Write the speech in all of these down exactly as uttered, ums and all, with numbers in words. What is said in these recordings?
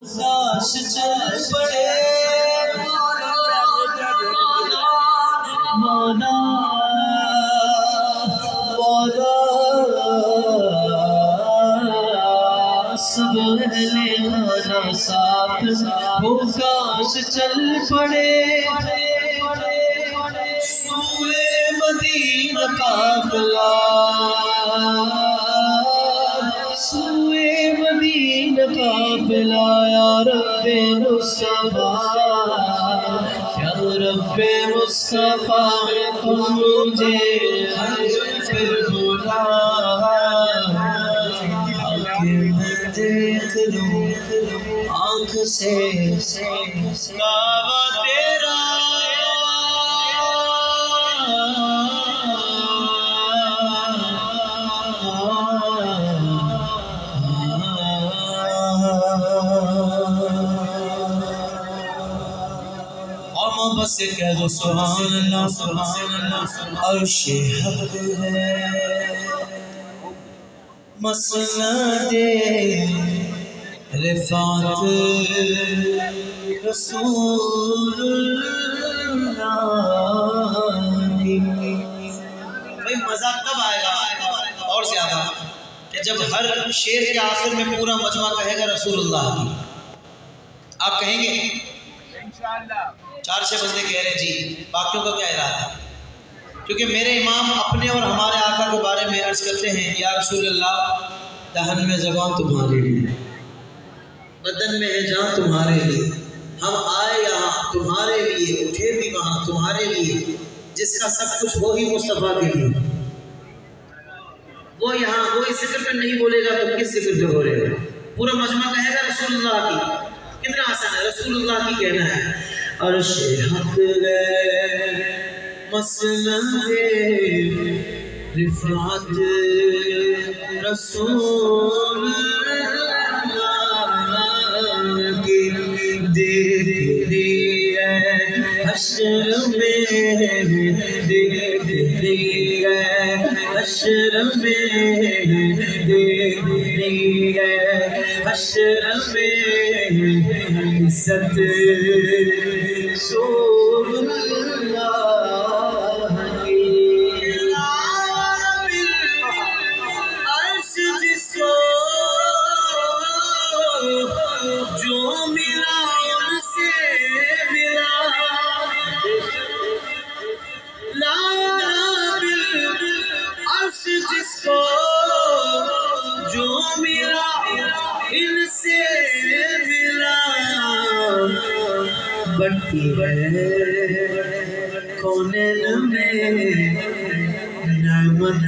کاش چل پڑے مولا مولا سب اہل خانہ ساتھ ہو کاش چل پڑے سوئے مدینہ قافلہ سوئے مدینہ قافلہ یا رب مصطفیٰ یا رب مصطفیٰ تم مجھے پھر بلا آنکھ میں دیکھ لوں آنکھ سے کعبہ تیرا بس کہہ دو سبحان اللہ سبحان اللہ عرش حق ہے مسند رفعت رسول اللہ کی بھئی مزہ تب آئے گا اور زیادہ کہ جب ہر شعر کے آخر میں پورا مجمع کہے گا رسول اللہ کی آپ کہیں گے انشاءاللہ چار چھ بندے کہہ رہے ہیں جی باقیوں کا کیا ارادہ ہے کیونکہ میرے امام اپنے اور ہمارے آقا کے بارے میں عرض کرتے ہیں یا رسول اللہ دہن میں زبان تمہارے لیے بدن میں ہے جان تمہارے لیے ہم آئے یہاں تمہارے لیے اٹھے بھی وہاں تمہارے لیے جس کا سب کچھ وہی مصطفیٰ کے لیے وہ یہاں وہ اس ذکر پہ نہیں بولے گا تو کس ذکر پہ بولے گا پورا مجمع کہے گا رسول اللہ کی کتنا آسان ہے رسول اللہ کی کہنا ہے عرش حق ہے مسند رفعت رسول اللہ کی دیکھ لی ہے حشر میں دیکھ لی ہے حشر میں دیکھ لی ہے حشر میں عزت رسول اللہ کی عرش جس کو جو ملا ان سے ملا لا عرش جس کو جو ملا ان سے ملا بڑھتی ہے کونین میں نعمت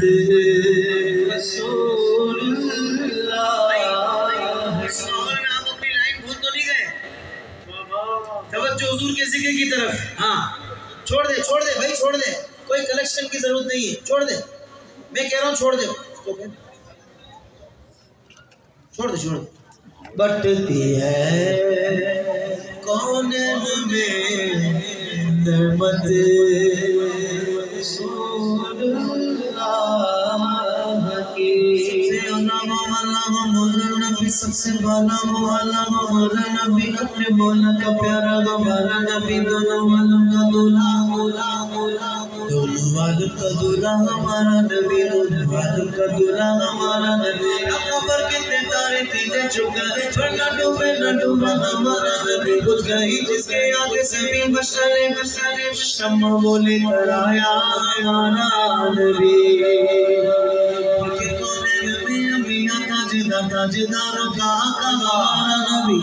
رسول اللہ آپ اپنی لائن بھول تو نہیں گئے توجہ حضور کے ذکر کی طرف ہاں چھوڑ دے چھوڑ دے بھائی چھوڑ دے کوئی کلیکشن کی ضرورت نہیں ہے چھوڑ دے میں کہہ رہا ہوں چھوڑ دے چھوڑ دے چھوڑ دے بٹتی ہے کونین میں نعمت رسول اللہ کی سب سے بالا مولا مولا نبی اپنے مولا کا پیارا مولا نبی دونوں والوں کا دولا مولا مولا دونوں والوں کا دولا ہمارا نبی دونوں والوں کا دولا ہمارا نبی اکبر کتنے تارے تیجے چکا چھڑنا ڈوبے نہ ڈوبا ہمارا نبی بجھ گئی جس کے آگے سے بھی مشالے مشالے شمع بولے کرایا ہمارا نبی تاجداروں کا آقا ہمارا نبی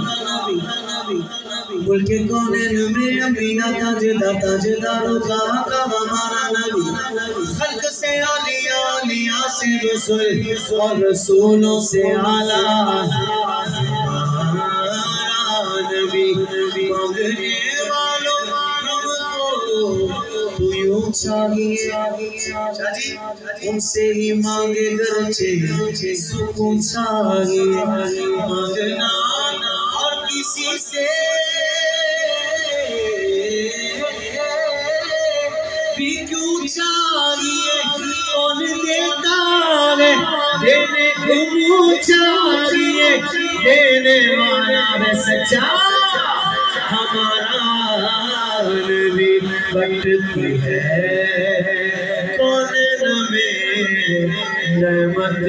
ملک کونین میں امینہ تاجدار تاجداروں کا آقا ہمارا نبی خلق سے عالیہ عالیہ سے رسول اور رسولوں سے اعلیٰ ہمارا نبی مانگنے والوں ہم کو تو یوں چاہیے ان سے ہی مانگے گرچہ سکون چاہیے مانگنا اور کسی سے بھی کیوں چاہیے کون دیتا ہے دینے چاہیے دینے والا ہے سچا ہمارا نبی بٹتی ہے کون میں نعمت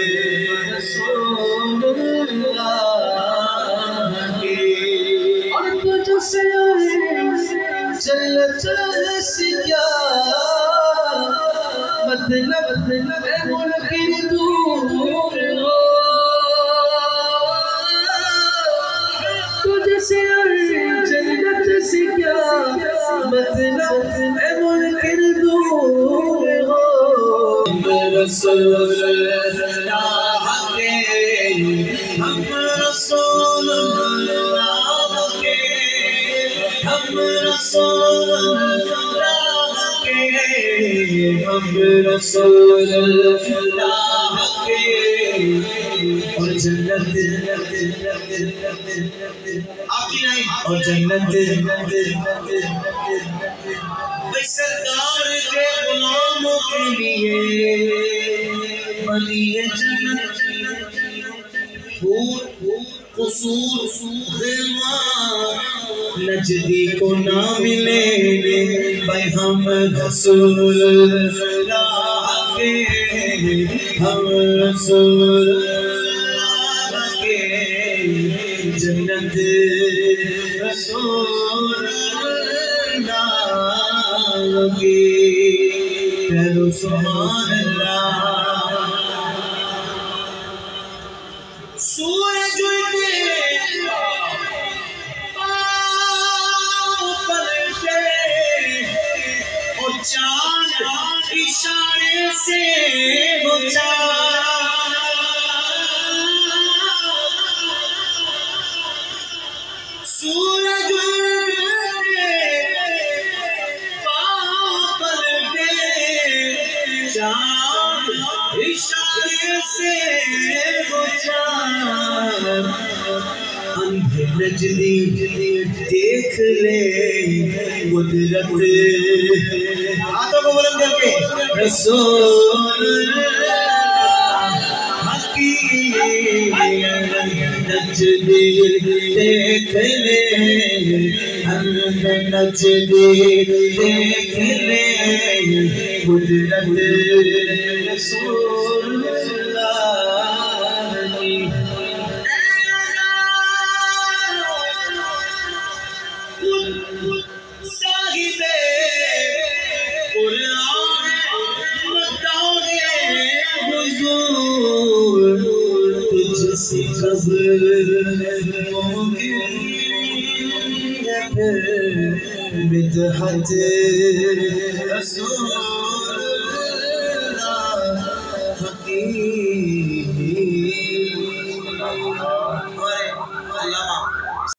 رسول اللہ کی اور تجھ سے جنت سے کیا مطلب ہے ملک دور ہو تجھ سے جنت سے کیا مطلب ہے ملک دور ہو رسول اللہ کے ہم رسول اللہ کے ہم رسول اللہ کے ہم رسول اللہ کے اور جنت آپ کی نہیں اور جنت سرکار کے غلاموں کے لیے بنی ہے جنت حور قصور غلمان نجدی کو نہ ملے بھائی ہم رسول اللہ کے ہم رسول اللہ کے جنت رسول اللہ کی کہو سبحان اللہ سورج اٹھے اور چاند اشارے سے بچا سورج اٹھے پاؤں پلٹے چاند اشارے سے بچا اندھے نجدی دیکھ لے قدرت ہاتھوں کو بلند کر کے رسول حقی نجدی دیکھ لے اندھے نجدی دیکھ لے قدرت رسول اللہ کی صاحب قرآن مداح حضور تجھ سے قبر ممکن ہے مدحت رسول